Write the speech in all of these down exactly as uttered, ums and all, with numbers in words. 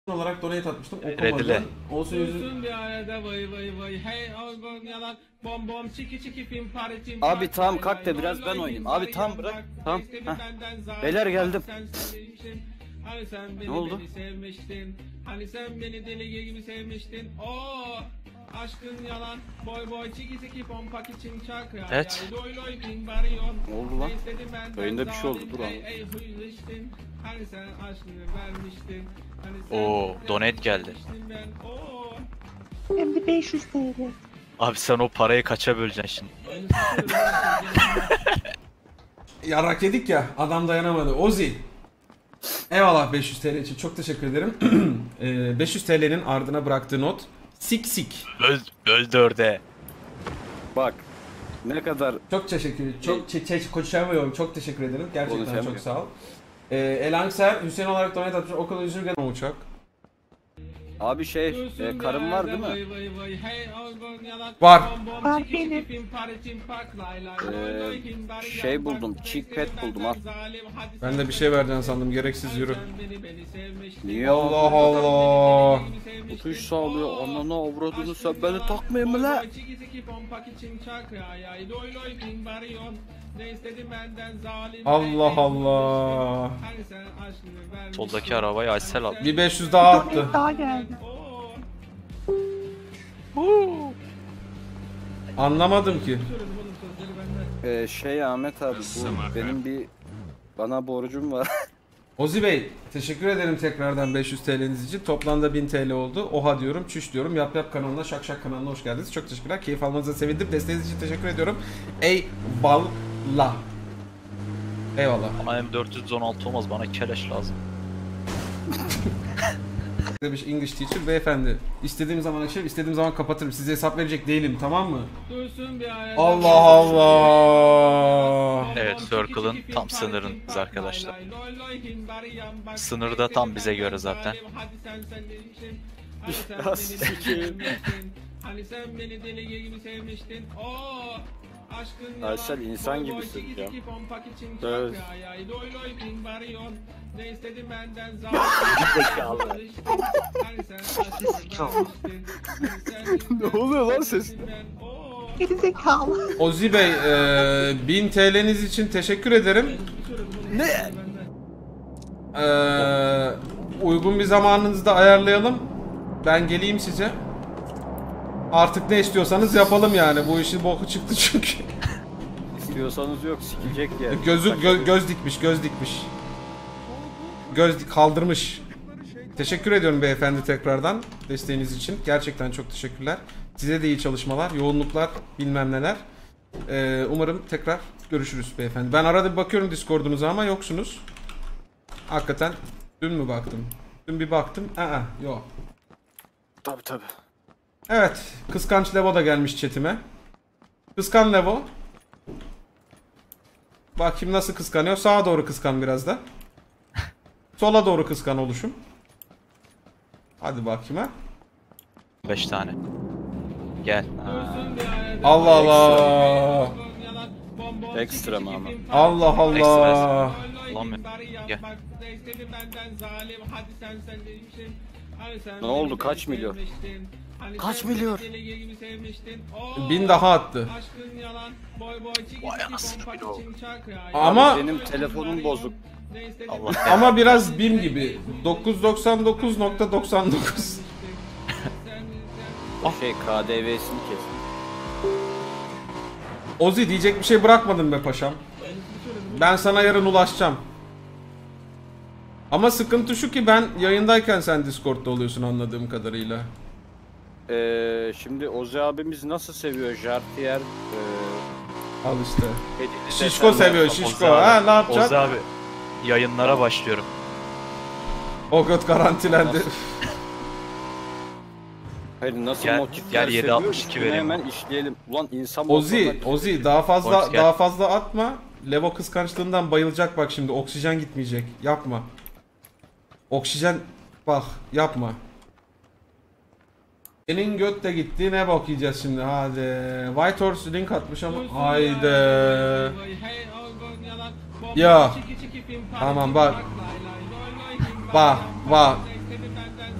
olarak donate atmıştım. Redile. Okumadan. Olsun yüzün. Abi tamam kalk da biraz ben oynayayım. Abi tamam bırak. Tamam. Heh. Beyler geldim. Hani sen beni Ne oldu? deli sevmiştin. Hani sen beni deli gibi sevmiştin. Oo, aşkın yalan. Boy boy çiki çiki pompak için çak. Evet. Loy loy bin bariyon. Ne oldu lan? Ne istedin benden Yayında bir şey oldu, zalim, dur ey, abi. ey, hıymıştın. Hani sen aşkını vermiştin. Hani sen Oo, beni donate geldi. vermiştin ben. Oo. Hem de beş yüz T L. Abi sen o parayı kaça böleceksin şimdi? Yarrak yedik ya. Adam dayanamadı. Ozi. Eyvallah beş yüz T L için. Çok teşekkür ederim. Ee, beş yüz T L'nin ardına bıraktığı not. Sik sik. Böl, böl dörde. Bak. Ne kadar Çok teşekkür ederim. Çok çe çe konuşamıyorum. Çok teşekkür ederim. Gerçekten Konuşamıyorum. çok sağ ol. Ee, Elangser Hüseyin olarak donate atmış. O kadar üzülgen uçak. abi şey e, karım var değil mi? Var. Var benim. Ee, şey buldum. Cheek pet buldum al. Ben de bir şey vereceğini sandım. Gereksiz yürü. Niye Allah Allah. Tutuş sağlıyor. Ananı avradını sen beni takmayayım mı la? Allah Allah. Soldaki arabayı Aysel aldı. Bir beş yüz daha attı. Daha geldi. Anlamadım ki. Ee, şey Ahmet abi bu benim bir bana borcum var. Ozi Bey, teşekkür ederim tekrardan beş yüz T L'niz için. Toplamda bin T L oldu. Oha diyorum, çüş diyorum. Yap Yap kanalına, Şak Şak kanalına hoş geldiniz. Çok teşekkürler. Keyif almanıza sevindim. Desteğiniz için teşekkür ediyorum. Eyvallah. Eyvallah. Bana M dört yüz on altı olmaz, bana keleş lazım. Demiş English teacher beyefendi. İstediğim zaman açarım, istediğim zaman kapatırım. Size hesap verecek değilim, tamam mı? Allah Allah. Evet, Circle'ın tam sınırındayız arkadaşlar. Sınırda tam bize göre zaten. Ya sikeyim. Hani sen beni deli gibi sevmiştin. Oo, aşkın Aysel, yalan. insan Boy boy gibisin çiki ya. çiki pompak için Evet. çak ya. Loy loy bin bariyon. Ne istedin benden zalim. Zekalı. Hani sen aşkını vermiştin. Hani sen Ne oluyor lan ses? ben. Oo. Geri zekalı. Ozi Bey, e, bin T L'niz için teşekkür ederim. Ne? E, uygun bir zamanınızda ayarlayalım. Ben geleyim size. Artık ne istiyorsanız yapalım yani. Bu işin boku çıktı çünkü. İstiyorsanız yok sikecek ya. Gözü gö- göz dikmiş, göz dikmiş. Göz dik kaldırmış. Teşekkür ediyorum beyefendi tekrardan desteğiniz için. Gerçekten çok teşekkürler. Size de iyi çalışmalar, yoğunluklar, bilmem neler. Ee, umarım tekrar görüşürüz beyefendi. Ben arada bir bakıyorum Discord'unuza ama yoksunuz. Hakikaten dün mü baktım? Dün bir baktım. Aa, yok. Tabi tabi. Evet, kıskanç Levo da gelmiş chatime. Kıskan Levo. Bakayım nasıl kıskanıyor. Sağa doğru kıskan biraz da. Sola doğru kıskan oluşum. Hadi bakayım ha. beş tane. Gel. Allah Allah. Ekstra mı ama? Allah Allah. Lan mı? Gel. Ne oldu, kaç milyon? Kaç milyon? Bin daha attı. Vay anasını bir o. Ama Benim telefonum bozuk. Allah ama biraz BİM gibi. dokuz yüz doksan dokuz nokta doksan dokuz. Şey K D V'sini kes. Ozi diyecek bir şey bırakmadın be paşam. Ben sana yarın ulaşacağım. Ama sıkıntı şu ki ben yayındayken sen Discord'da oluyorsun anladığım kadarıyla. Ee, şimdi Ozi abimiz nasıl seviyor Jartier? Ee, Al işte. hediyeli Şişko desenler seviyor falan. şişko. Ozi abi, Ha ne yapacaksın? Ozi abi, yayınlara başlıyorum. O göt garantilendi. Hayır nasıl Gel- motifler gel yedi seviyor, altmış iki üstüne vereyim. hemen işleyelim. Ulan insan Ozi, motorlar- Ozi daha fazla Polis gel. daha fazla atma. Levo kıskançlığından bayılacak bak şimdi. Oksijen gitmeyecek. Yapma. Oksijen bak yapma. Senin göt de gitti. Ne bok yiyeceğiz şimdi hadi. White Horse link atmış ama haydi. Ya. Tamam bak. Bak bak.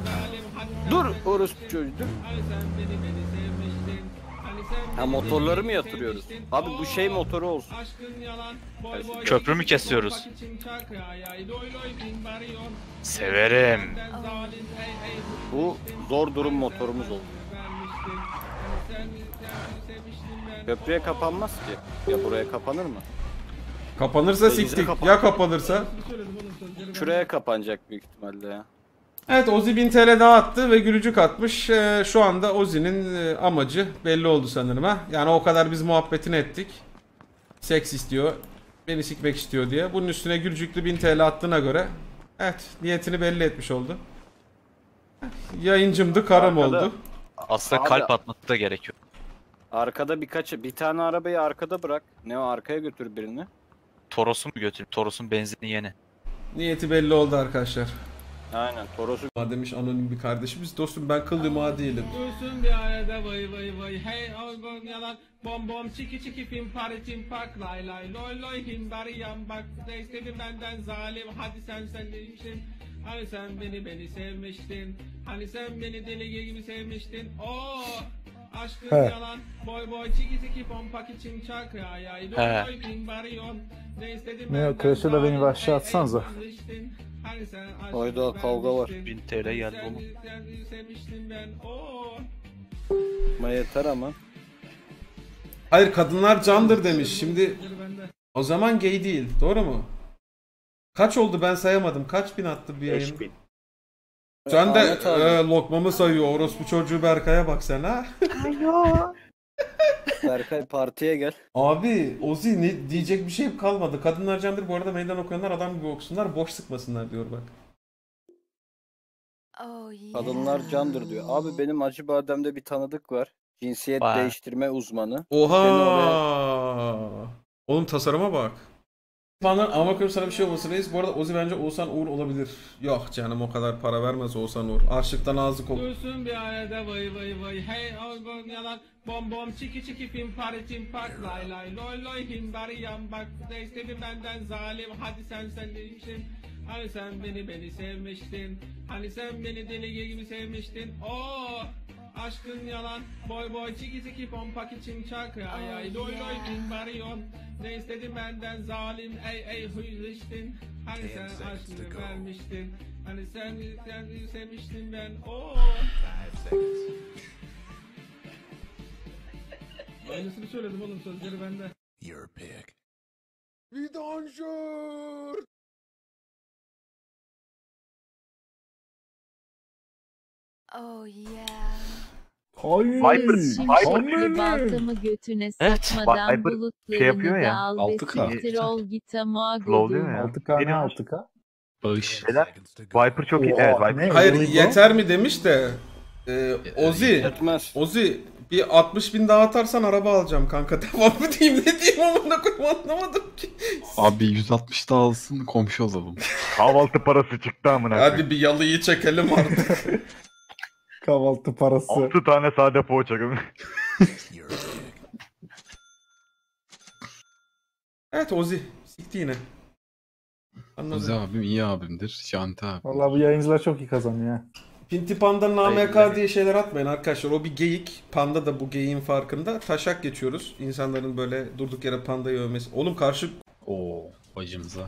zalim hadi sen Dur sen orospu çocuğu dur. Hani sen beni beni sevmiştin. Hani sen Ha beni motorları deli mı gibi yatırıyoruz? sevmiştin. Abi bu şey Oo, motoru olsun. aşkın yalan, boy boy Köprü mü çekip kesiyoruz? pompak için çak ya ya, loy loy bin bariyon. Severim. Benden zalim, ey ey Bu zor durum motorumuz oldu. vermiştin. Hani sen sen sevmiştin ben. Köprüye kapanmaz ki. Ya buraya kapanır mı? Kapanırsa Denize siktik. kapan- Ya kapanırsa? Söyledim oğlum sözleri. Şuraya kapanacak büyük ihtimalle ya. Evet, Ozi bin T L daha attı ve gülücük atmış. Ee, şu anda Ozi'nin e, amacı belli oldu sanırım ha. Yani o kadar biz muhabbetini ettik. Seks istiyor, beni sikmek istiyor diye. Bunun üstüne gülücüklü bin T L attığına göre evet, niyetini belli etmiş oldu. Yayıncımdı, karım Arkada- oldu. Aslında Abi- kalp atması da gerekiyor. Arkada birkaç bir tane arabayı arkada bırak. Ne o arkaya götür birini. Toros'u mu götüreyim? Toros'un benzini yeni. Niyeti belli oldu arkadaşlar. Aynen Toros'u Aa, demiş anonim bir kardeşimiz. Dostum ben kıldığım ağa değilim. Dursun bir arada vay vay vay, hey orgon yalan, bom bom çiki çiki pim pari çim pak lay lay loy loy him bari yan bak, ne istedin benden zalim, hadi sen sen demiştin. Hani sen beni beni sevmiştin, hani sen beni deli gibi sevmiştin. Oo, aşkın yalan, boy boy çiki çiki pompak için çak ya ya, loy He. loy him bari yon. Ne istedin Ne o, benden Crash'e de beni zalim, bir aşağı ey ey atsanıza. sevmiştin. Hani sen aşkı Hayda, kavga var. vermiştin. bin T L geldi Sen- oğlum. sen sevmiştin ben. Oo. Ama yeter ama. Hayır, kadınlar candır demiş. Şimdi o zaman gay değil. Doğru mu? Kaç oldu ben sayamadım. Kaç bin attı bir yayın? Sen de Ahmet abi, e, lokmamı sayıyor. Orospu çocuğu Berkay'a bak sen ha. Ayo. Berkay partiye gel. Abi Ozi ne diyecek bir şey kalmadı. Kadınlar candır, bu arada meydan okuyanlar adam gibi okusunlar, boş sıkmasınlar diyor bak. Oh, yeah. Kadınlar candır diyor. Abi benim Acıbadem'de bir tanıdık var. Cinsiyet Vay. değiştirme uzmanı. Oha! Beni oraya- Oğlum tasarıma bak. Bana ama bakıyorum sana bir şey olmasın reis. Bu arada Ozi bence Oğuzhan Uğur olabilir. Yok canım, o kadar para vermez Oğuzhan Uğur. Açlıktan ağzı kok. Dursun bir arada vay vay vay, hey orgon yalan, bom bom çiki çiki pim pari çim pak lay lay loy loy him bari yan bak, ne istedin benden zalim, hadi sen sen demiştin. Hani sen beni beni sevmiştin, hani sen beni deli gibi sevmiştin. Oo, aşkın yalan, boy boy çiki çiki pompak için çak ya ya, loy loy him bari yon. Ne istedin benden zalim, ey ey huylaştın. Hani sen aşkını vermiştin, hani sen sen sevmiştin ben. Oo. Aynısını söyledim oğlum, sözleri bende. Oh yeah. Hayır. Şimşekli baltamı götüne Evet, sakmadan Viper bulutlarını şey yapıyor ya, da al ve altı K. siktir ol git ama Flowluyor godum. ya. altı K ne Benim- altı K? Bağış. Viper çok iyi. Oha, Evet Viper. ne? Hayır Oğlum, yeter mi demiş de. E, Ozi. Yetmez. Ozi bir altmış bin daha atarsan araba alacağım kanka. Devam mı diyeyim, ne diyeyim, amına koyayım, anlamadım ki. Abi yüz altmış da alsın komşu olalım. Kahvaltı parası çıktı amına koyayım. Hadi bir yalıyı çekelim artık. Kahvaltı parası. altı tane sade poğaça. Evet Ozi sikti yine. Ozi Anladım. abim iyi abimdir. Şanti abi. Vallahi bu yayıncılar çok iyi kazanıyor ha. Pinti Panda'nın A M K Hayırlı. diye şeyler atmayın arkadaşlar. O bir geyik. Panda da bu geyiğin farkında. Taşak geçiyoruz. İnsanların böyle durduk yere pandayı övmesi. Oğlum karşı... Oo bacımıza.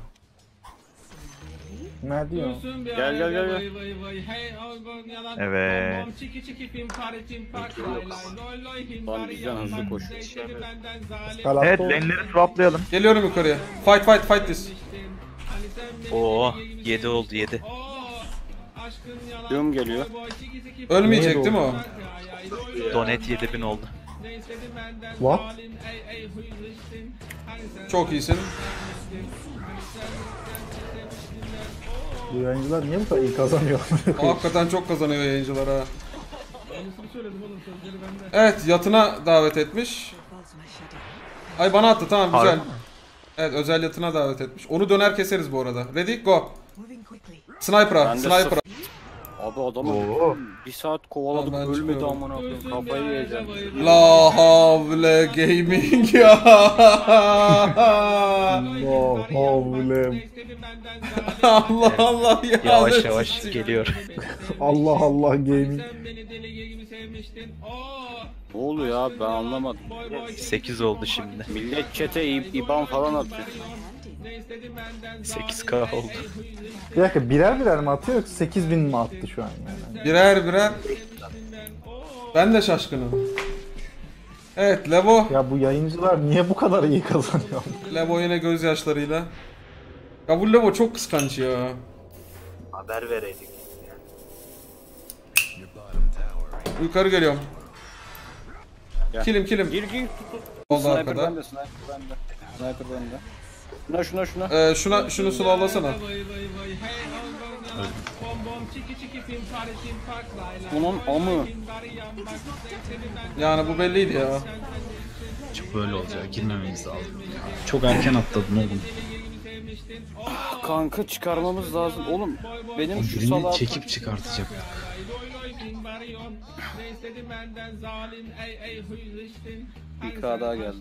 Ne diyor? Dursun bir Gel, gel, arada gel, gel. vay vay vay, hey orgon yalan, Evet. bom bom çiki çiki pim pari çim pak lay lay loy loy him Lan bari bizden yan hızlı bak, koşuyor. ne istedin benden zalim. Galatasaray- Evet lane'leri swaplayalım. Geliyorum yukarıya. Fight fight fight this. Hani sen beni Oo, deli gibi yedi oldu, sevmiştin. yedi. Oo, aşkın yalan, Yum geliyor. boy boy çiki çiki pim Ölmeyecek Neydi değil mi o? pak ya ya, loy loy Donet him yedi bin oldu. Ne istedin benden What? zalim, ey ey huylaştın. Hani sen Çok iyisin. vermiştin. Hani sen sen sevmiştin ben. Oo. Bu yayıncılar niye bu kadar iyi kazanıyor? Hakikaten çok kazanıyor yayıncılar ha. Aynısını söyledim oğlum, sözleri bende. Evet, yatına davet etmiş. Ay bana attı, tamam güzel. Harbi mi? Evet, özel yatına davet etmiş. Onu döner keseriz bu arada. Ready go. Sniper'a, Ben de sniper'a. Abi adamı Oo. bir saat kovaladık Hemen ölmedi çıkıyorum. amına koyayım. Kafayı yiyeceğim. La havle gaming ya. Allah havle. Allah Allah ya. Yavaş yavaş geliyor. Allah Allah gaming. Ne oluyor abi ben anlamadım. sekiz oldu şimdi. Millet çete İ- İban falan atıyor. sekiz K oldu. Bir dakika birer birer mi atıyor yoksa sekiz bin mi attı şu an yani? Birer birer. Ben de şaşkınım. Evet Levo. Ya bu yayıncılar niye bu kadar iyi kazanıyor? Levo yine gözyaşlarıyla. Ya bu Levo çok kıskanç ya. Haber vereydik. Yukarı geliyorum. Gel. Kilim kilim. Gir gir tut tut. Oldu Sniper arkada. bende, sniper bende. Sniper bende. Şuna şuna şuna. Ee, şuna şunu slowlasana. Bunun amı. Yani bu belliydi ya. Çok böyle olacak. Girmememiz lazım. Çok erken atladın oğlum. Kanka çıkarmamız lazım. Oğlum benim O şu birini salağı... çekip çıkartacaktık. Bir K daha geldi.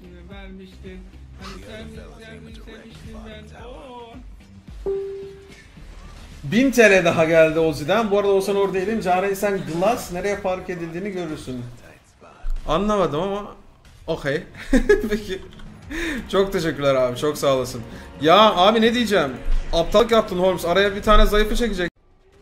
bin T L daha geldi Ozi'den. Bu arada Oğuzhan orada değilim. Caren sen Glass nereye park edildiğini görürsün. Anlamadım ama okey. Peki. Çok teşekkürler abi. Çok sağ olasın. Ya abi ne diyeceğim? Aptallık yaptın Holmes. Araya bir tane zayıfı çekecek.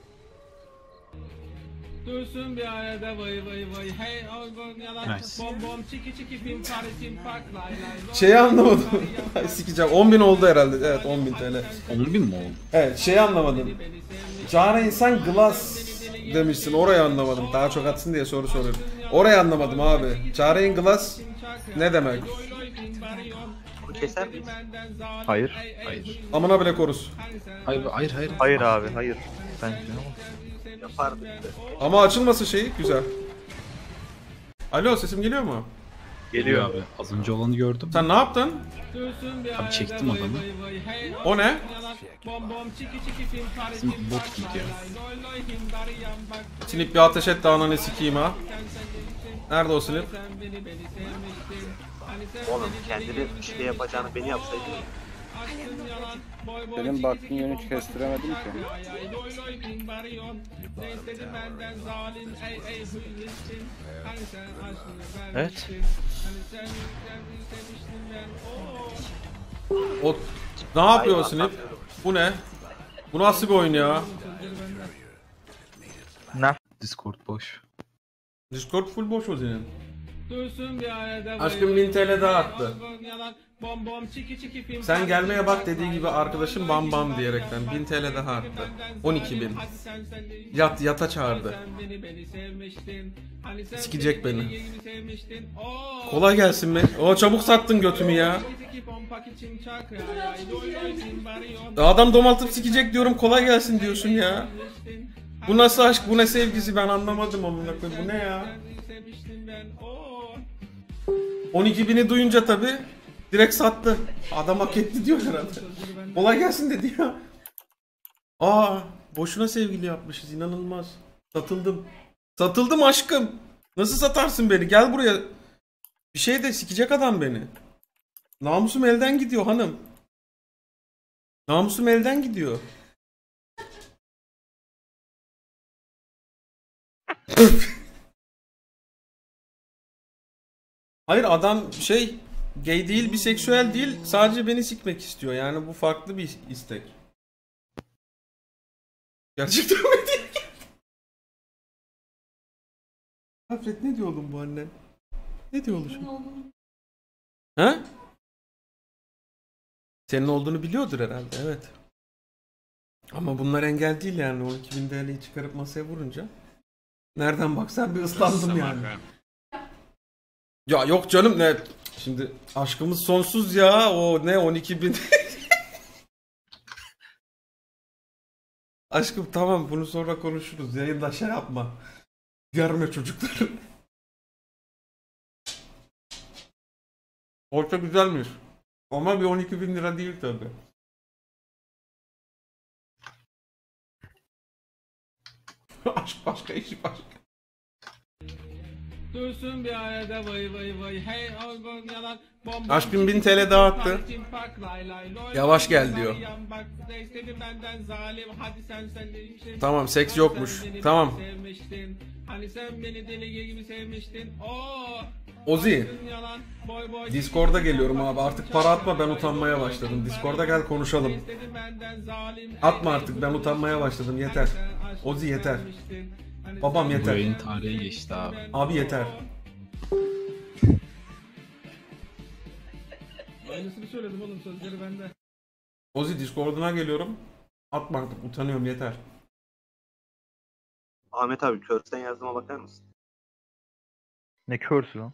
Dursun bir arada vay vay vay hey algon yalan Nice. bom bom çiki çiki film party tim park lay lay. Şeyi anlamadım. Ay, sikeceğim. on bin oldu herhalde. Evet on bin T L. on bin mi oldu? Evet şeyi anlamadım. Caren sen Glass demişsin. Orayı anlamadım. Daha çok atsın diye soru soruyorum. Orayı anlamadım abi. Caren Glass ne demek? Bunu keser miyiz? Hayır. Hayır. Amına bile koruz. Hayır hayır hayır. Hayır abi hayır. Bence Yapardık da. Ama açılması şeyi güzel. Alo sesim geliyor mu? geliyor. abi. Az önce olanı gördüm. Sen ne yaptın? Abi çektim adamı. O ne? Bizim bot gidiyor. Sinip bir ateş et de ananı sikeyim ha. Nerede o sinip? Oğlum kendini işte yapacağını beni yapsaydın. Benim baktığın yönü hiç kestiremedim ki. Evet. O ne yapıyor o sinip? Bu ne? Bu nasıl bir oyun ya? Discord boş. Discord full boş o senin. Dursun bir arada Aşkım bin T L daha attı. bom bom çiki çiki film Sen gelmeye bak dediği gibi arkadaşım bam bam diyerekten bin T L daha arttı. on iki bin. Yat yata çağırdı. Sikecek beni. Kolay gelsin mi? O çabuk sattın götümü ya. Adam domaltıp sikecek diyorum kolay gelsin diyorsun ya. Bu nasıl aşk bu ne sevgisi ben anlamadım amına koyayım bu ne ya? on iki bini duyunca tabi direkt sattı. Adam hak etti diyor herhalde. Kolay gelsin dedi ya. Aa boşuna sevgili yapmışız inanılmaz. Satıldım. Satıldım aşkım. Nasıl satarsın beni? Gel buraya. Bir şey de sikecek adam beni. Namusum elden gidiyor hanım. Namusum elden gidiyor. Hayır adam şey gay değil, biseksüel değil, sadece beni sikmek istiyor. Yani bu farklı bir istek. Gerçekten mi değil? Alfred ne diyor oğlum bu annen? Ne diyor oğlum? Ha? Senin olduğunu biliyordur herhalde, evet. Ama bunlar engel değil yani. on iki bin T L'yi çıkarıp masaya vurunca. Nereden baksan bir ıslandım yani. Ya yok canım ne? Şimdi aşkımız sonsuz ya. O ne on iki bin. Aşkım tamam bunu sonra konuşuruz. Yayında şey yapma. Görme çocukları. Orta güzelmiş. Ama bir on iki bin lira değil tabi. Aşk başka, iş başka. Dursun bir arada vay vay vay hey orgon yalan bom bom. Aşkım bin T L dağıttı. Yavaş gel diyor. Tamam, seks yokmuş. Tamam. Hani sen beni deli gibi sevmiştin. Oo. Ozi. Discord'a geliyorum abi. Artık para atma, ben utanmaya başladım. Discord'a gel konuşalım. Atma artık, ben utanmaya başladım. Yeter. Ozi yeter. Babam Bu yeter. oyun tarihi geçti abi. Abi yeter. Aynısını söyledim oğlum, sözleri bende. Ozi Discord'una geliyorum. Atma artık, utanıyorum, yeter. Ahmet abi körsten yazdığıma bakar mısın? Ne körsü lan?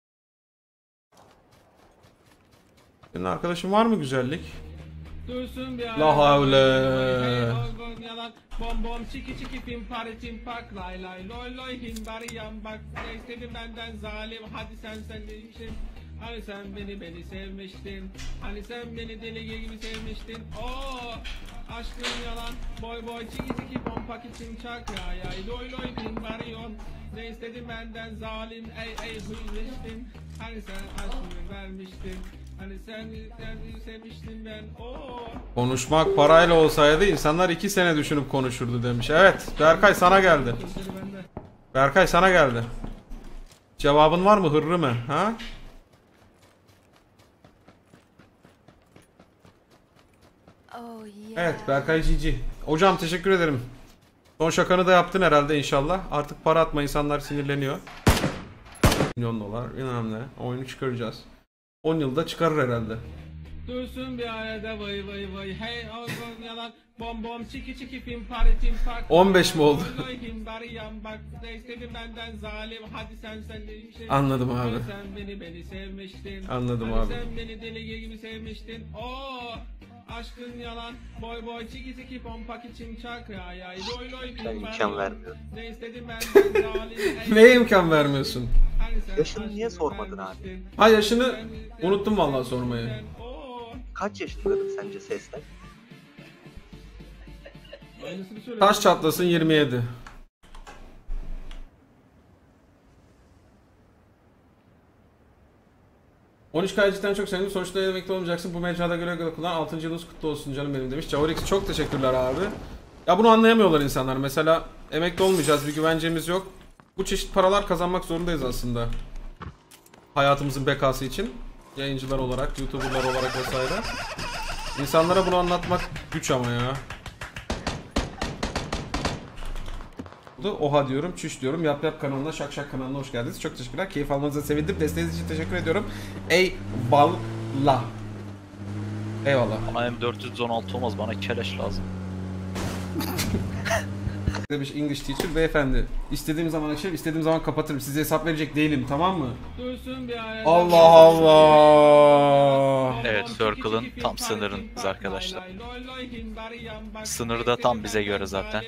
Senin arkadaşın var mı güzellik? Dursun bir La havle. yalan bom bom çiki çiki pim pari tim pak lay lay loy loy himbari yan bak ne istedin benden zalim hadi sen sen değilsin. Hani sen beni beni sevmiştin. Hani sen beni deli gibi sevmiştin. Oo, aşkın yalan. Boy boy çiki çiki pompak için çak ya ya. Loy loy bin varyon. Ne istedin benden zalim ey ey hıymıştın. Hani sen aşkını vermiştin. Hani sen sen sevmiştin ben. Oo. Konuşmak parayla olsaydı insanlar iki sene düşünüp konuşurdu demiş. Evet, Berkay sana geldi. Berkay sana geldi. Cevabın var mı, hırrı mı? Ha? Oh yeah. Evet, Berkay Cici. Hocam teşekkür ederim. Son şakanı da yaptın herhalde inşallah. Artık para atma, insanlar sinirleniyor. Milyon dolar, bilmem ne. Oyunu çıkaracağız. on yılda çıkarır herhalde. Dursun bir arada vay vay vay hey orgon yalan bom bom çiki çiki pim pari tim pak. on beş mi oldu? Loy himbari yan bak ne istedin benden zalim hadi sen sen değilsin. Anladım abi. Hani sen beni beni sevmiştin. Anladım hani abi. sen beni deli gibi sevmiştin. Oo, aşkın yalan. Boy boy çiki çiki pompak için çak ya ya. Loy loy Ben imkan vermiyorum. ne istedin benden zalim. ey- Neye imkan vermiyorsun? Hani sen Yaşını niye aşkını sormadın abi? vermiştin. Ha, yaşını unuttum vallahi sormayı. Oo, Kaç yaşındaydın sence sesten? aynısını söyledim. Taş çatlasın yirmi yedi. on üç K cidden çok sevindim. Sonuçta emekli olmayacaksın. Bu mecrada göre göre kullan. altıncı yılınız kutlu olsun canım benim demiş. Cavorix çok teşekkürler abi. Ya bunu anlayamıyorlar insanlar. Mesela emekli olmayacağız, bir güvencemiz yok. Bu çeşit paralar kazanmak zorundayız aslında. Hayatımızın bekası için. Yayıncılar olarak, YouTuber'lar olarak vesaire. İnsanlara bunu anlatmak güç ama ya. Oha diyorum, çüş diyorum. Yap Yap kanalına, Şak Şak kanalına hoş geldiniz. Çok teşekkürler. Keyif almanıza sevindim. Desteğiniz için teşekkür ediyorum. Eyvallah. Eyvallah. Bana M dört yüz on altı olmaz, bana keleş lazım. Demiş English teacher. Beyefendi, istediğim zaman açarım, istediğim zaman kapatırım. Size hesap verecek değilim, tamam mı? Dursun bir arada. Allah Allah. Evet, Circle'ın tam sınırındayız arkadaşlar. Sınırda tam bize göre zaten.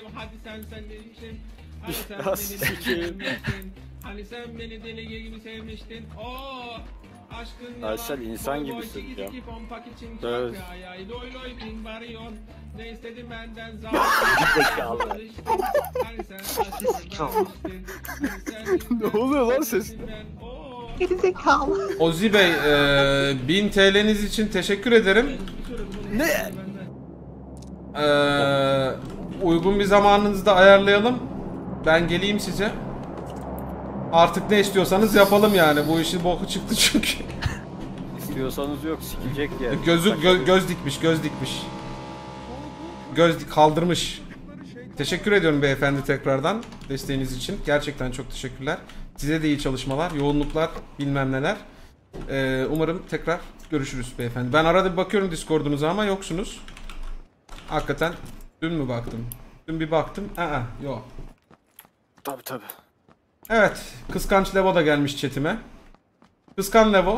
Ya sikeyim. Hani sen beni deli gibi sevmiştin. Oo, aşkın Aysel, yalan. insan Boy boy gibisin çiki ya. çiki pompak için Evet. çak ya ya. Loy loy bin varyon. Ne istedin benden zalim. Zekalı. Hani sen aşkını vermiştin. Hani sen- Ne oluyor lan ses? Ben- Oo. Gerizekalı. Ozi Bey, e, bin T L'niz için teşekkür ederim. Ne? E, uygun bir zamanınızda ayarlayalım. Ben geleyim size. Artık ne istiyorsanız yapalım yani. Bu işin boku çıktı çünkü. İstiyorsanız yok, sikecek yani. Gözü gö- göz dikmiş, göz dikmiş. Göz dik- kaldırmış. Teşekkür ediyorum beyefendi tekrardan desteğiniz için. Gerçekten çok teşekkürler. Size de iyi çalışmalar, yoğunluklar, bilmem neler. Ee, umarım tekrar görüşürüz beyefendi. Ben arada bir bakıyorum Discord'unuza ama yoksunuz. Hakikaten dün mü baktım? Dün bir baktım. Aa, yok. Tabi tabi. Evet, kıskanç Levo da gelmiş chatime. Kıskan Levo.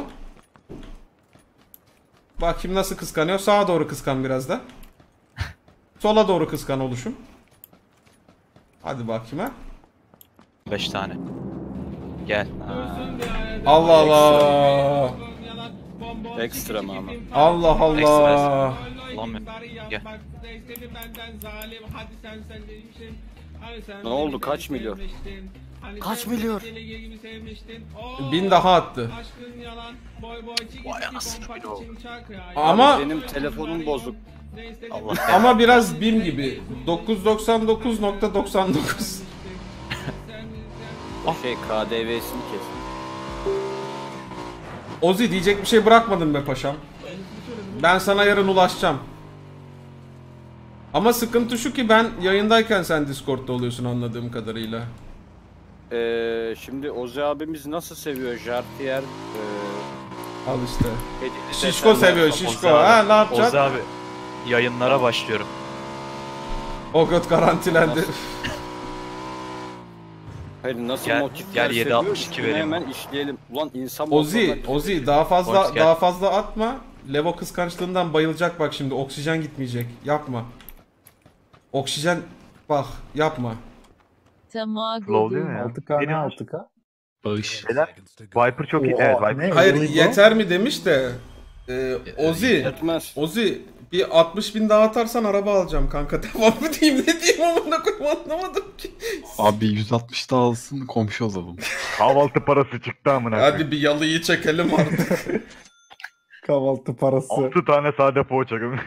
Bakayım nasıl kıskanıyor. Sağa doğru kıskan biraz da. Sola doğru kıskan oluşum. Hadi bakayım ha. beş tane. Gel. Ha. Allah Allah. Ekstra mı ama? Allah Allah. Lan gel. Hani sen Ne oldu, beni kaç milyon? sevmiştin. Hani Kaç sen milyon? beni deli gibi sevmiştin. Oo, Bin daha attı. aşkın yalan. Boy boy çiki Vay çiki anasını pompa bin oldu. için çakra. Ama Benim telefonum bozuk. Allah ama biraz BİM gibi. dokuz yüz doksan dokuz nokta doksan dokuz. Şey K D V'sini kesin. Ozi diyecek bir şey bırakmadın be paşam. Ben sana yarın ulaşacağım. Ama sıkıntı şu ki ben yayındayken sen Discord'da oluyorsun anladığım kadarıyla. Ee, şimdi Ozi abimiz nasıl seviyor Jartier? Ee, Al işte. hediyeli Şişko desenler seviyor falan. şişko. Ozi abi, Ha ne yapacak? Ozi abi yayınlara başlıyorum. O göt garantilendi. Hayır nasıl Gel- motifler gel yedi seviyor? altmış iki Üstüne vereyim. hemen işleyelim. Ulan insan Ozi, motorlar- Ozi daha fazla Hoş gel. daha fazla atma. Levo kıskançlığından bayılacak bak şimdi. Oksijen gitmeyecek. Yapma. Oksijen bak yapma. Low değil mi ya? altı K ne Benim- altı K? Bağış. Beyler, Viper çok iyi. Oha, Evet Viper. ne? Hayır Illegal? yeter mi demiş de e, Ozi Yetmez. Ozi bir altmış bin daha atarsan araba alacağım kanka. Devam mı diyeyim ne diyeyim amına koyayım anlamadım ki. Abi yüz altmış da alsın komşu olalım. Kahvaltı parası çıktı amına koyayım. Hadi bir yalıyı çekelim artık. Kahvaltı parası. altı tane sade poğaça gibi.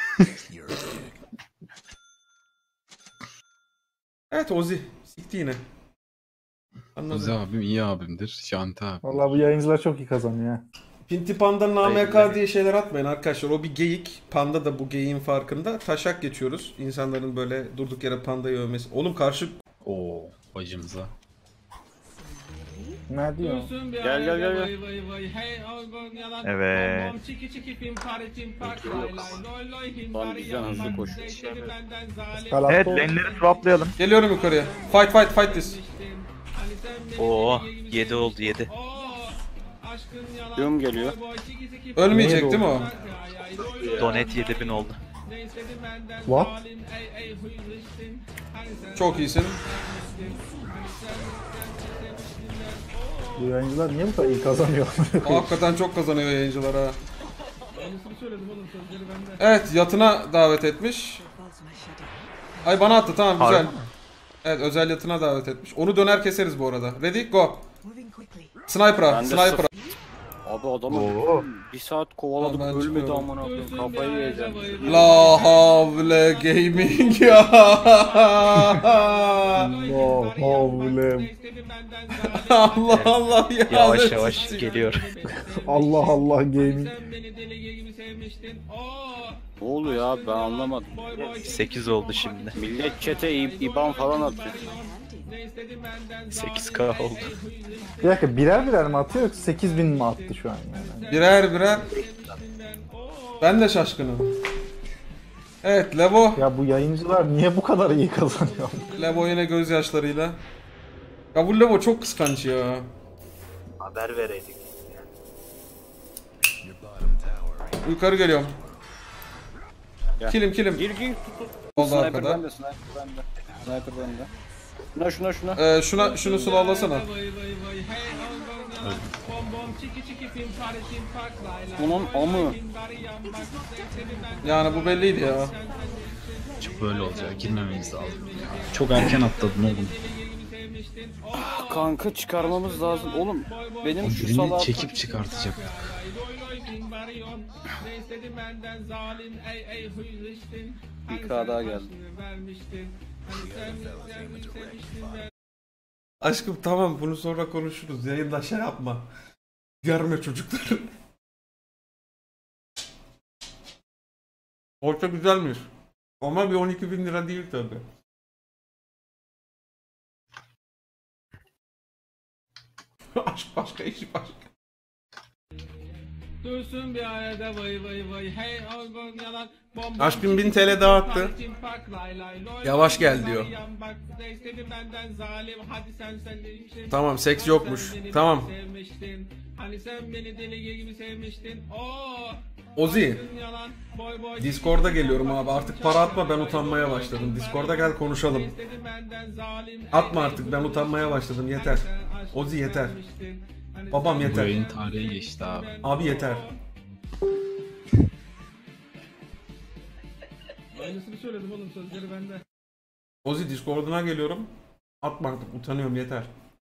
Evet Ozi sikti yine. Ozi Anladım. abim iyi abimdir. Şanti abi. Vallahi bu yayıncılar çok iyi kazanıyor ha. Pinti Panda'nın A M K Hayırlı. diye şeyler atmayın arkadaşlar. O bir geyik. Panda da bu geyiğin farkında. Taşak geçiyoruz. İnsanların böyle durduk yere pandayı övmesi. Oğlum karşı Oo bacımıza. Ne diyor? Dursun bir Gel, gel, arada gel, vay vay vay. Hey algon yalan. Evet. Bom bom çiki çiki film pari tim pak lay lay loy loy him Lan bari bizden hızlı yaman. koşuyor. Değişleri benden zalim. Galato. Evet lane'leri swaplayalım. geliyorum yukarıya. Fight fight fight this. Hani sen beni Oo deli gibi yedi oldu yedi. sevmiştin. Oo, aşkın yalan. Yum geliyor. Boy boy çiki çiki Ölmeyecek Neye değil mi o? çakra. Ay, loy loy. Donet yedi bin oldu. Değişleri benden What? zalim. Ey ey huyluştun. Hani sen Çok iyisin. Bu yayıncılar niye bu kadar iyi kazanıyor? Hakikaten çok kazanıyor yayıncılar ha. Aynısını söyledim oğlum sözleri bende. Evet yatına davet etmiş. Ay bana attı tamam güzel. Harbi mi? Evet özel yatına davet etmiş. Onu döner keseriz bu arada. Ready go. Sniper'a Ben de sniper'a. Abi adamı Oo. bir saat kovaladık Ben ölmedi çıkıyorum. amına koyayım. Kafayı yiyeceğim. La havle gaming ya. No, havle. Allah Allah ya. Yavaş yavaş geliyor. Allah Allah gaming. Sen beni deli gibi sevmiştin. Oo, Ne oluyor abi ben anlamadım. boy boy sekiz oldu şimdi. Millet çete İ- İban falan atıyor. ne istedin benden sekiz K oldu. Bir dakika birer birer mi atıyor yoksa sekiz bin mi attı şu an yani? Birer birer. Ben de şaşkınım. Evet Levo. Ya bu yayıncılar niye bu kadar iyi kazanıyor? Levo yine gözyaşlarıyla. Ya bu Levo çok kıskanç ya. Haber vereydik. Yukarı geliyorum. Gel. Kilim kilim. Gir gir. Oldu Sniper arkada. bende, sniper bende. Sniper bende. Şuna şuna şuna. Ee, şuna şunu slowlasana. Vay vay vay. Hey algon yalan. Bom bom çiki çiki film pari tim pak lay lay. Bunun amı. Him bari yaman. Değişleri benden Yani bu belliydi ya. Çok böyle olacak. Girmememiz lazım. Çok erken atladın oğlum. sevmiştin. Kanka çıkarmamız lazım. Oğlum benim O şu birini salağı çekip çıkartacak. Loy loy him bari yon. Ne istedin benden zalim. Ey ey huyluştun. Bir K daha geldi. Vermiştin. Hani sen sen sevmiştin ben. Aşkım tamam bunu sonra konuşuruz. Yayında şey yapma. Görme çocukları. Orta güzelmiş. Ama bir on iki bin lira değil tabi. Aşk başka işi başka. Dursun bir arada vay vay vay. Hey algon yalan. Bom bom Aşkım bin çiki T L çiki dağıttı. partim pak lay lay. Loy Yavaş loy gel him diyor. bari yan. Bak ne istedin benden zalim. Hadi sen sen değiştin. Tamam seks Hani yokmuş. sen beni Tamam. sevmiştin. Hani sen beni deli gibi sevmiştin. Oo. Ozi. aşkın yalan. Boy boy Discord'a geliyorum abi. Artık para atma ben utanmaya başladım. Discord'a gel konuşalım. istedin benden zalim. Atma artık ben utanmaya başladım yeter. Ozi yeter. Babam Bu yeter. yayın tarihi geçti abi. Abi yeter. Aynısını söyledim oğlum sözleri bende. Ozi Discord'una geliyorum. Atma artık, utanıyorum, yeter.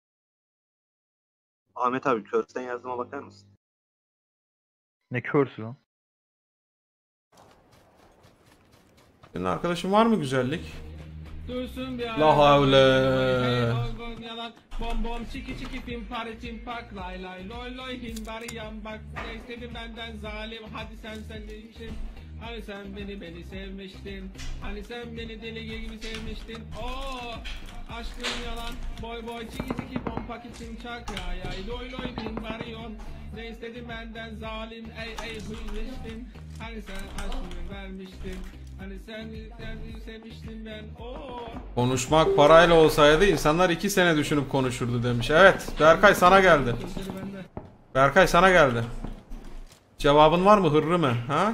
Ahmet abi Curse'den yazdığıma bakar mısın? Ne körsü lan? Senin arkadaşın var mı güzellik? Dursun bir La havle. Hey oğlum yalan. Bom bom çiki çiki pim pari tim pak lay lay loy loy himbari yan bak. Ne istedin benden zalim, hadi sen sen değiştin. Hani sen beni beni sevmiştin. Hani sen beni deli gibi sevmiştin. Oo, aşkın yalan. Boy boy çiki çiki pompak için çak ya ya. Loy loy himbari yon. Ne istedin benden zalim, ey ey hıymıştın. Hani sen aşkını vermiştin. Hani sen, sen sevmiştin ben. Oo. Konuşmak parayla olsaydı insanlar iki sene düşünüp konuşurdu demiş. Evet, Berkay sana geldi. Berkay sana geldi. Cevabın var mı, hırrı mı? Ha?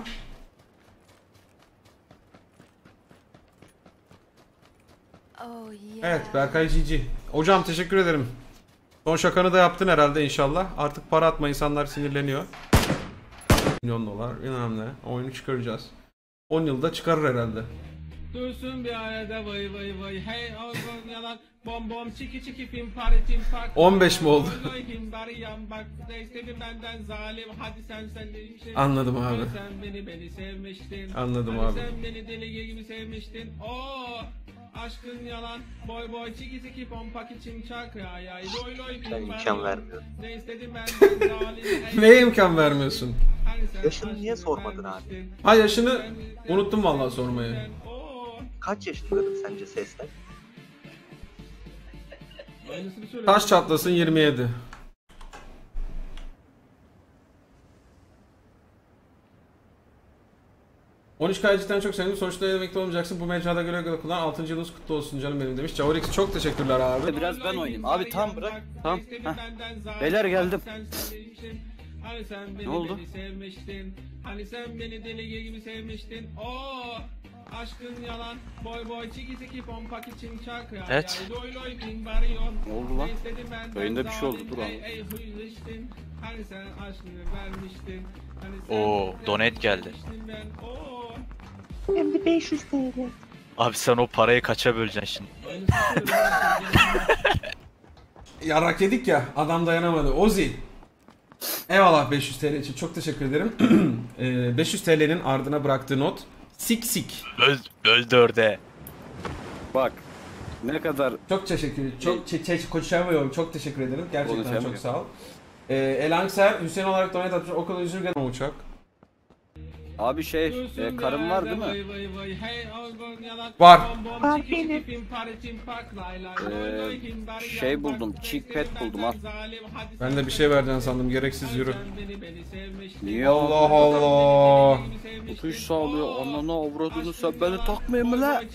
Oh yeah. Evet, Berkay Cici. Hocam teşekkür ederim. Son şakanı da yaptın herhalde inşallah. Artık para atma, insanlar sinirleniyor. Milyon dolar, bilmem ne. Oyunu çıkaracağız. on yılda çıkarır herhalde. Dursun bir arada vay vay vay. Hey oğlum yalan. Bom bom çiki çiki pim pari tim pak. on beş mi oldu? Loy loy himbari yan bak. Ne istedin benden zalim, hadi sen sen değiştin. Anladım Hani abi. sen beni beni sevmiştin. Anladım hani abi. sen beni deli gibi sevmiştin. Oo, aşkın yalan. Boy boy çiki çiki pompak için çak ya ya. Loy loy Ben himbari imkan yan. vermiyorum. Ne istedin benden zalim. ey- Neye imkan vermiyorsun? Hani sen Yaşını niye aşkını sormadın vermiştin. Ha, yaşını unuttum vallahi sormayı. Oo, Kaç yaşındaydın sence sesten? aynısını söyle. Taş çatlasın yirmi yedi. on üç K cidden çok sevindim. Sonuçta emekli olmayacaksın. Bu mecrada göre göre kullan. altıncı yılınız kutlu olsun canım benim demiş. Cavorix çok teşekkürler abi. Biraz ben oynayayım. Abi tam bırak. Tamam. Heh. Beyler geldim. Hani sen beni Ne oldu? beni sevmiştin. Hani sen beni deli gibi sevmiştin. Oo, aşkın yalan. Boy boy çiki çiki pompak için çak ya. Evet. ya. Loy loy himbari yon. Ne oldu lan? Ne istedin benden Yayında bir şey oldu, zalim, dur ey abi. ey hıymıştın. Hani sen aşkını vermiştin. Hani sen Oo, donate geldi. vermiştin ben. Oo. Hem de beş yüz T L. Abi sen o parayı kaça böleceksin şimdi? Aynısını söyle. Yarak yedik ya, adam dayanamadı. Ozi. Eyvallah beş yüz T L için çok teşekkür ederim. Ee, beş yüz T L'nin ardına bıraktığı not. Sik sik. Böl, böl dörde. Bak. Ne kadar Çok teşekkür Çok çe çe konuşamıyorum. Çok teşekkür ederim. Gerçekten çok Konuşamıyorum. sağ ol. Ee, Elangser Hüseyin olarak donate atmış. O kadar üzülür gelme uçak. abi şey e, karım var değil mi? Var. Var benim. Ee, şey buldum, cheek pad buldum, al. Ben de bir şey vereceksin sandım. Gereksiz yürü. Niye Allah Allah. Tutuş sağlıyor, ananı avradını, sen beni takmayın mı la?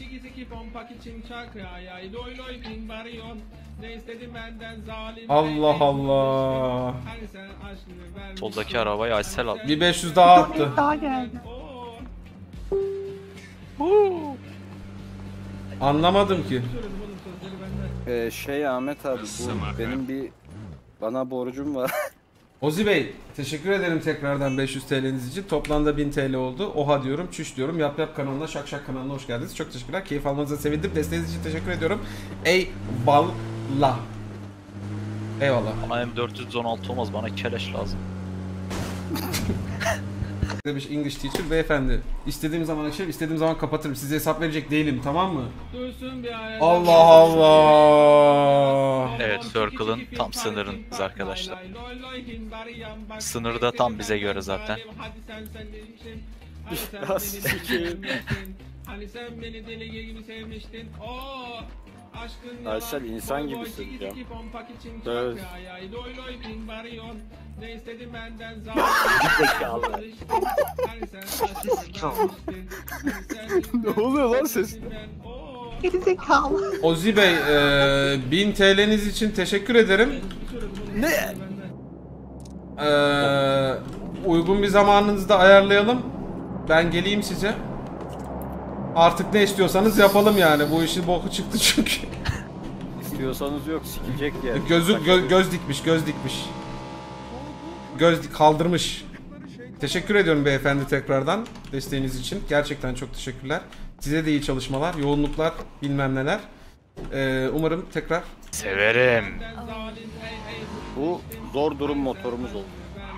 Allah Allah. Soldaki arabayı Aysel aldı. Bir beş yüz daha attı. Daha geldi. Anlamadım ki. Ee, şey Ahmet abi, bu benim bir bana borcum var. Ozi Bey teşekkür ederim tekrardan beş yüz T L'niz için. Toplamda bin T L oldu. Oha diyorum, çüş diyorum. Yap Yap kanalına, Şak Şak kanalına hoş geldiniz. Çok teşekkürler. Keyif almanıza sevindim. Desteğiniz için teşekkür ediyorum. Eyvallah. Eyvallah. Bana M dört yüz on altı olmaz, bana keleş lazım. Demiş English teacher. Beyefendi istediğim zaman açarım, istediğim zaman kapatırım. Size hesap verecek değilim, tamam mı? Allah Allah. Evet, Circle'ın tam sınırındayız arkadaşlar. Sınırda tam bize göre zaten. Hani sen beni deli gibi sevmiştin. Oo, aşkın Aysel, insan gibisin ya. Evet. Ne istedin benden zalim. Ne oluyor lan ses? Geri zekalı. Ozi Bey e, bin T L'niz için teşekkür ederim. Ne? E, uygun bir zamanınızı da ayarlayalım. Ben geleyim size. Artık ne istiyorsanız yapalım yani. Bu işin boku çıktı çünkü. İstiyorsanız yok, sikecek yani. Gözü gö- göz dikmiş, göz dikmiş. Göz dik- kaldırmış. Teşekkür ediyorum beyefendi tekrardan desteğiniz için. Gerçekten çok teşekkürler. Size de iyi çalışmalar, yoğunluklar, bilmem neler. Ee, umarım tekrar Severim. Bu zor durum motorumuz oldu.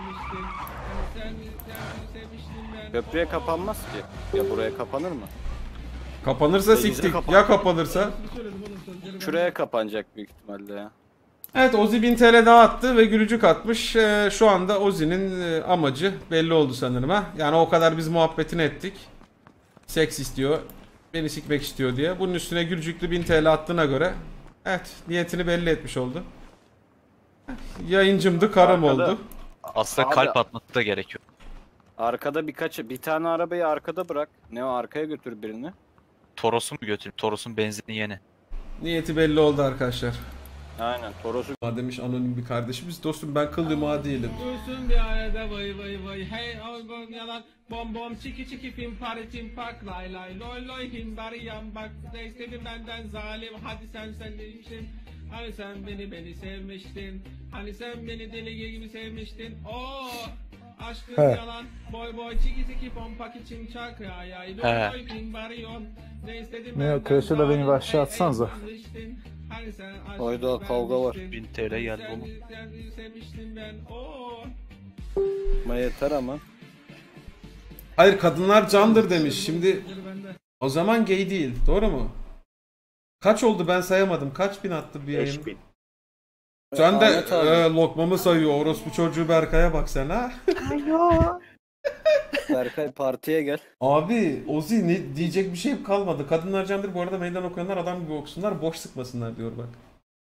Köprüye kapanmaz ki. Ya buraya kapanır mı? kapanırsa Denize siktik. kapan- Ya kapanırsa? Şuraya kapanacak büyük ihtimalle ya. Evet, Ozi bin T L daha attı ve gülücük atmış. Ee, şu anda Ozi'nin e, amacı belli oldu sanırım ha. Yani o kadar biz muhabbetini ettik. Seks istiyor, beni sikmek istiyor diye. Bunun üstüne gülücüklü bin T L attığına göre evet, niyetini belli etmiş oldu. Yayıncımdı, karım Arkada- oldu. Aslında Abi- kalp atması da gerekiyor. Arkada birkaç bir tane arabayı arkada bırak. Ne o, arkaya götür birini. Toros'u mu götüreyim? Toros'un benzini yeni. Niyeti belli oldu arkadaşlar. Aynen Toros'u Demiş anonim bir kardeşimiz. Dostum ben kıllığım ağa değilim. Dursun bir arada vay vay vay hey algon yalan bom bom çiki çiki film party tim park lay lay loy loy himbari yan bak ne istedin benden zalim hadi sen sen değiştin hani sen beni beni sevmiştin hani sen beni deli gibi sevmiştin o aşkın He. yalan boy boy çiki çiki pompak için çak ya ya loy He. loy himbari yon ne istedin Ne o, benden Crash'e de beni zalim, bir aşağı hey, hey, atsanıza. üzülüştün. Hani sen aşkını Hayda, kavga var. vermiştin. bin T L geldi Sen- oğlum. sen sevmiştim ben o. yapma yeter ama. Hayır, kadınlar candır demiş. Şimdi o zaman gay değil. Doğru mu? Kaç oldu ben sayamadım. Kaç bin attı bir yayın? beş bin. Sen de Ahmet abi. e, lokmamı sayıyor. Orospu çocuğu Berkay'a bak sen ha. Ayo. Berkay partiye gel. Abi Ozi ne diyecek bir şey kalmadı. Kadınlar candır, bu arada meydan okuyanlar adam gibi okusunlar, boş sıkmasınlar diyor bak.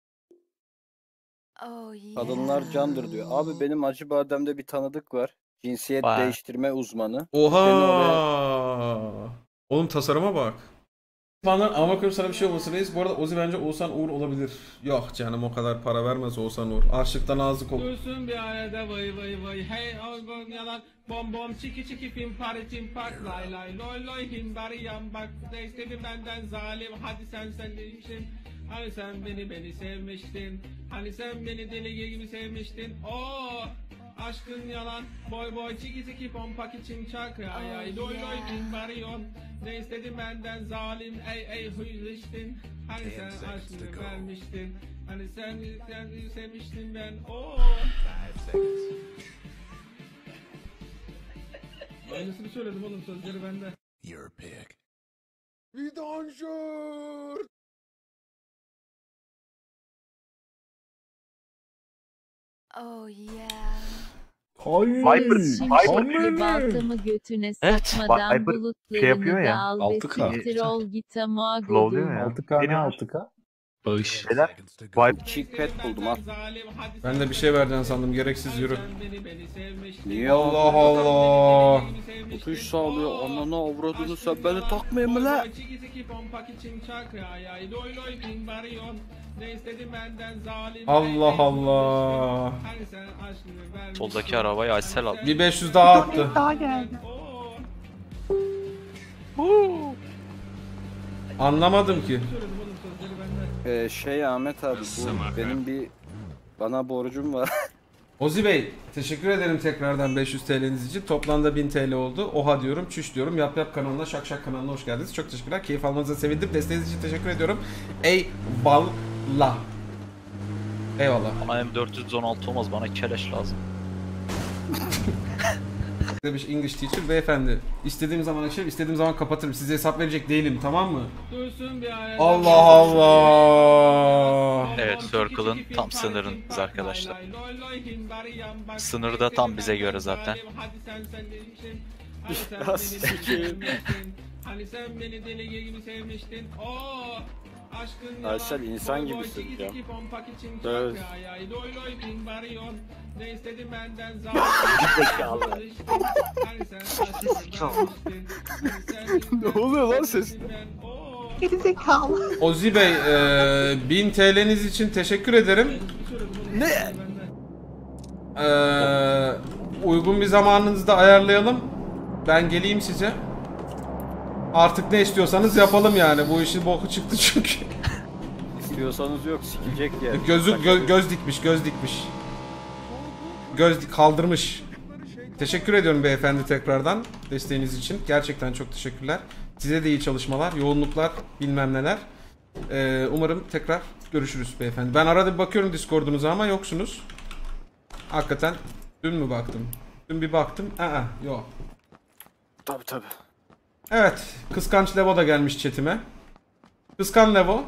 Oh yeah. Kadınlar candır diyor. Abi benim Acıbadem'de bir tanıdık var. Cinsiyet Vay. değiştirme uzmanı. Oha! Seni Oğlum tasarıma bak. Bana ama bakıyorum sana bir şey olmasın reis. Bu arada Ozi bence Oğuzhan Uğur olabilir. Yok canım, o kadar para vermez Oğuzhan Uğur. Arşıktan ağzı kol. Dursun bir arada vay vay vay hey algon yalan bom bom çiki çiki film party tim park lay lay loy loy himbari yan bak ne istedin benden zalim hadi sen sen değiştin hani sen beni beni sevmiştin hani sen beni deli gibi sevmiştin o aşkın yalan boy boy çiki çiki pompak için çak ya ya loy loy himbari yon ne istedin benden zalim ey ey huylaştın hani sen aşkını vermiştin hani sen sen sevmiştin ben o Aynısını söyledim oğlum, sözleri bende. Oh yeah. Hayır. Viper. Şimşekli baltamı götüne Evet, sokmadan Viper bulutlarını şey yapıyor ya, da al ve altı K. siktir ol git ama Slow değil mi ya? altı K ne Benim- altı K? Bağış. Beyler, Viper Cheek pad buldum al. Ben de bir şey vereceksin sandım, gereksiz yürü. Niye Allah Allah. Tutuş sağlıyor. Ananı avradını sen beni takmayın mı la? Allah Allah. Soldaki arabayı Aysel aldı. Bir beş yüz daha attı. Daha geldi. Anlamadım ki. Ee, şey Ahmet abi bu benim bir bana borcum var. Ozi Bey, teşekkür ederim tekrardan beş yüz T L'niz için. Toplamda bin T L oldu. Oha diyorum, çüş diyorum. Yap Yap kanalına, Şak Şak kanalına hoş geldiniz. Çok teşekkürler. Keyif almanıza sevindim. Desteğiniz için teşekkür ediyorum. Eyvallah. Eyvallah. Bana M dört yüz on altı olmaz, bana keleş lazım. Demiş English teacher. Beyefendi, istediğim zaman açarım, istediğim zaman kapatırım. Size hesap verecek değilim, tamam mı? Allah Allah. Evet, Circle'ın tam sınırındayız arkadaşlar. Sınırda tam bize göre zaten. Ya sikeyim. Hani sen beni deli gibi sevmiştin. O aşkın Aysel, insan boy boy gibisin çiki ya. çiki pompak için Evet. çak ya ya loy loy himbari yon ne istedin benden Zekalı. zalim hani sen aşkını vermiştin hani sen Ne oluyor lan ses? ben o Geri zekalı. Ozi Bey, e, bin T L'niz için teşekkür ederim. Ne? E, uygun bir zamanınızda ayarlayalım. Ben geleyim size. Artık ne istiyorsanız yapalım yani. Bu işin boku çıktı çünkü. İstiyorsanız yok sikilecek yani. Gözü gö- göz dikmiş, göz dikmiş. Göz dik- kaldırmış. Teşekkür ediyorum beyefendi tekrardan desteğiniz için. Gerçekten çok teşekkürler. Size de iyi çalışmalar, yoğunluklar, bilmem neler. Ee, umarım tekrar görüşürüz beyefendi. Ben arada bir bakıyorum Discord'unuza ama yoksunuz. Hakikaten dün mü baktım? Dün bir baktım. Aa, yok. Tabii tabii. Evet, kıskanç Levo da gelmiş chatime. Kıskan Levo.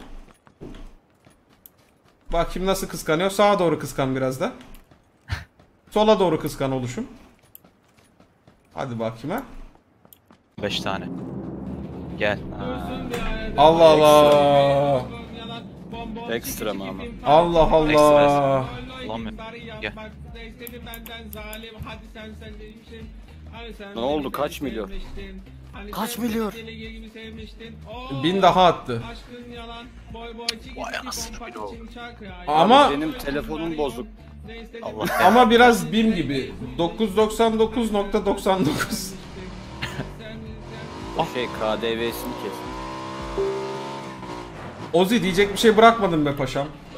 Bakayım nasıl kıskanıyor. Sağa doğru kıskan biraz da. Sola doğru kıskan oluşum. Hadi bakayım ha. beş tane. Gel. Allah Allah. Ekstra mı ama? Allah Allah. Ulan gel. Ne oldu, kaç milyon? Kaç milyon? Bin daha attı. Vay anasını bir oldu. Ama Abi benim telefonum bozuk. Allah ama biraz BİM gibi. dokuz yüz doksan dokuz nokta doksan dokuz. O şey K D V'sini kesin. Ozi diyecek bir şey bırakmadın be paşam.